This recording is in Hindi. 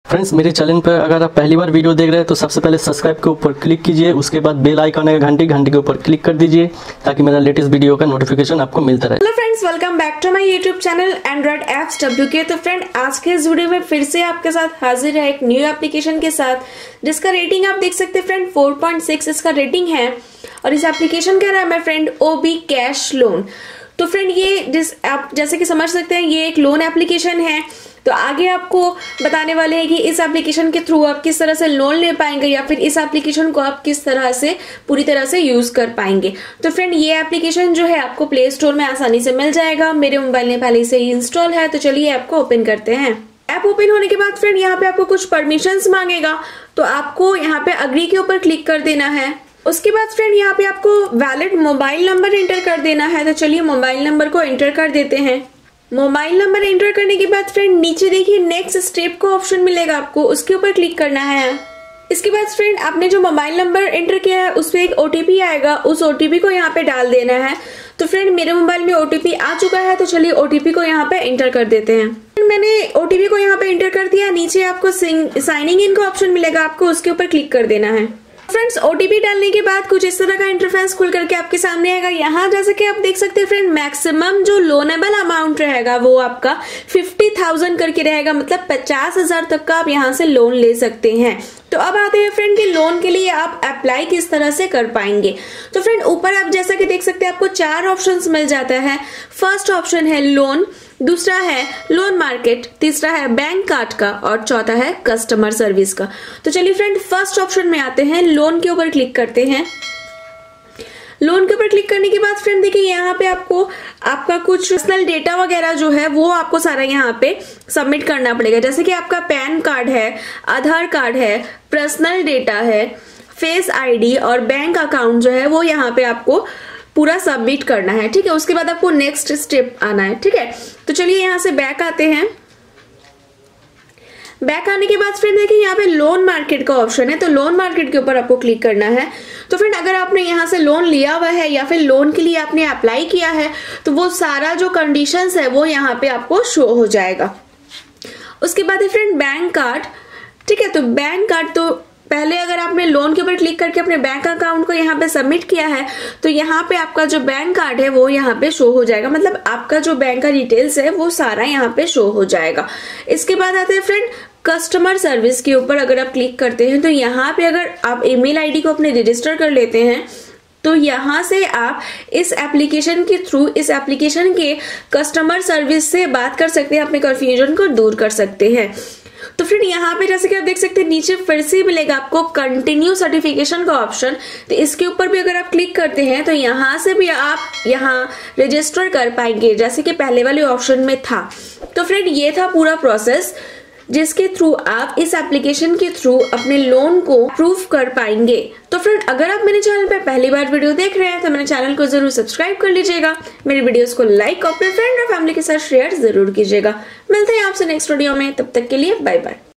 फ्रेंड्स, मेरे चैनल पर अगर आप पहली बार वीडियो देख रहे हैं तो सबसे पहले सब्सक्राइब के ऊपर क्लिक कीजिए, उसके बाद बेल आइकन है घंटी के ऊपर क्लिक कर दीजिए ताकि मेरा लेटेस्ट वीडियो का नोटिफिकेशन आपको मिलता रहे। Hello friends, welcome back to my YouTube channel Android apps WK। तो फ्रेंड, आज के इस वीडियो में फिर से आपके साथ हाजिर है एक न्यू एप्लीकेशन के साथ, जिसका रेटिंग आप देख सकते हैं फ्रेंड 4.6 इसका रेटिंग है। और इस एप्लीकेशन का नाम है फ्रेंड OB कैश लोन। तो फ्रेंड, ये आप जैसे कि समझ सकते हैं ये एक लोन एप्लीकेशन है। तो आगे आपको बताने वाले हैं कि इस एप्लीकेशन के थ्रू आप किस तरह से लोन ले पाएंगे या फिर इस एप्लीकेशन को आप किस तरह से पूरी तरह से यूज कर पाएंगे। तो फ्रेंड, ये एप्लीकेशन जो है आपको प्ले स्टोर में आसानी से मिल जाएगा। मेरे मोबाइल में पहले से ही इंस्टॉल है। तो चलिए ऐप को ओपन करते हैं। ऐप ओपन होने के बाद फ्रेंड यहाँ पे आपको कुछ परमिशंस मांगेगा, तो आपको यहाँ पे अग्री के ऊपर क्लिक कर देना है। उसके बाद फ्रेंड यहाँ पे आपको वैलिड मोबाइल नंबर एंटर कर देना है। तो चलिए मोबाइल नंबर को एंटर कर देते हैं। मोबाइल नंबर एंटर करने के बाद फ्रेंड नीचे देखिए नेक्स्ट स्टेप का ऑप्शन मिलेगा, आपको उसके ऊपर क्लिक करना है। इसके बाद फ्रेंड आपने जो मोबाइल नंबर एंटर किया है उस पर एक OTP आएगा, उस OTP को यहाँ पे डाल देना है। तो फ्रेंड मेरे मोबाइल में OTP आ चुका है, तो चलिए OTP को यहाँ पे एंटर कर देते हैं। मैंने OTP को यहाँ पे एंटर कर दिया। नीचे आपको साइनिंग इन का ऑप्शन मिलेगा, आपको उसके ऊपर क्लिक कर देना है। फ्रेंड्स, OTP डालने के बाद कुछ इस तरह का इंटरफेस खुल करके आपके सामने आएगा। यहाँ जैसे कि आप देख सकते हैं फ्रेंड, मैक्सिमम जो लोनेबल अमाउंट रहेगा वो आपका 50,000 करके रहेगा, मतलब 50,000 तक का आप यहाँ से लोन ले सकते हैं। तो अब आते हैं फ्रेंड कि लोन के लिए आप अप्लाई किस तरह से कर पाएंगे। तो फ्रेंड ऊपर आप जैसा कि देख सकते हैं आपको 4 ऑप्शंस मिल जाता है। फर्स्ट ऑप्शन है लोन, दूसरा है लोन मार्केट, तीसरा है बैंक कार्ड का और चौथा है कस्टमर सर्विस का। तो चलिए फ्रेंड फर्स्ट ऑप्शन में आते हैं, लोन के ऊपर क्लिक करते हैं। लोन के ऊपर क्लिक करने के बाद फ्रेंड देखिए यहाँ पे आपको आपका कुछ पर्सनल डेटा वगैरह जो है वो आपको सारा यहाँ पे सबमिट करना पड़ेगा, जैसे कि आपका पैन कार्ड है, आधार कार्ड है, पर्सनल डेटा है, फेस ID और बैंक अकाउंट जो है वो यहाँ पे आपको पूरा सबमिट करना है। ठीक है, उसके बाद आपको नेक्स्ट स्टेप आना है। ठीक है, तो चलिए यहाँ से बैक आते हैं। बैक आने के बाद फ्रेंड देखिए यहाँ पे लोन मार्केट का ऑप्शन है, तो लोन मार्केट के ऊपर आपको क्लिक करना है। तो फ्रेंड अगर आपने यहाँ से लोन लिया हुआ है या फिर लोन के लिए आपने अप्लाई किया है तो वो सारा जो कंडीशंस है वो यहाँ पे आपको शो हो जाएगा। उसके बाद है फ्रेंड बैंक कार्ड। ठीक है, तो बैंक कार्ड तो पहले अगर आपने लोन के ऊपर क्लिक करके अपने बैंक अकाउंट को यहाँ पे सबमिट किया है तो यहाँ पे आपका जो बैंक कार्ड है वो यहाँ पे शो हो जाएगा, मतलब आपका जो बैंक का डिटेल्स है वो सारा यहाँ पे शो हो जाएगा। इसके बाद आते हैं फ्रेंड कस्टमर सर्विस के ऊपर। अगर आप क्लिक करते हैं तो यहाँ पे अगर आप ईमेल ID को अपने रजिस्टर कर लेते हैं तो यहाँ से आप इस एप्लीकेशन के थ्रू इस एप्लीकेशन के कस्टमर सर्विस से बात कर सकते हैं, अपने कंफ्यूजन को दूर कर सकते हैं। तो फ्रेंड यहाँ पे जैसे कि आप देख सकते हैं नीचे फिर से मिलेगा आपको कंटिन्यू सर्टिफिकेशन का ऑप्शन। तो इसके ऊपर भी अगर आप क्लिक करते हैं तो यहाँ से भी आप यहाँ रजिस्टर कर पाएंगे, जैसे कि पहले वाले ऑप्शन में था। तो फ्रेंड ये था पूरा प्रोसेस जिसके थ्रू आप इस एप्लीकेशन के थ्रू अपने लोन को प्रूव कर पाएंगे। तो फ्रेंड अगर आप मेरे चैनल पे पहली बार वीडियो देख रहे हैं तो मेरे चैनल को जरूर सब्सक्राइब कर लीजिएगा, मेरे वीडियोस को लाइक और अपने फ्रेंड और फैमिली के साथ शेयर जरूर कीजिएगा। मिलते हैं आपसे नेक्स्ट वीडियो में, तब तक के लिए बाय बाय।